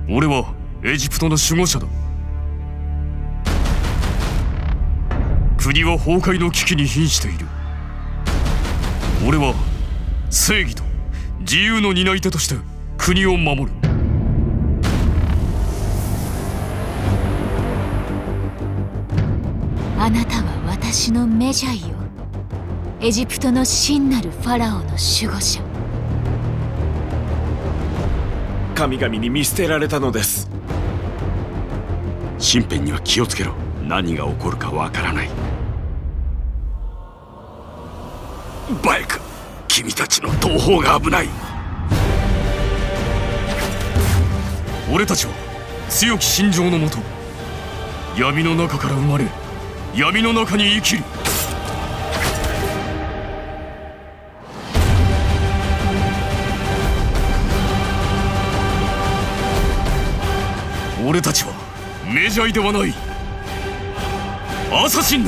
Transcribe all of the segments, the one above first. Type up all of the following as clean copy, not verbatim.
俺はエジプトの守護者だ。国は崩壊の危機に瀕している。俺は正義と自由の担い手として国を守る。 あなたは私のメジャイよ。エジプトの真なるファラオの守護者。 神々に見捨てられたのです。 身辺には気をつけろ。何が起こるかわからない。バイク、君たちの同胞が危ない。 俺たちは強き心情のもと、闇の中から生まれ、闇の中に生きる。俺たちはメジャイではない、アサシンだ。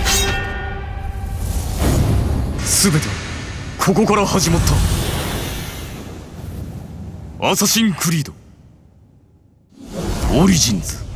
全てここから始まった。アサシンクリードオリジンズ。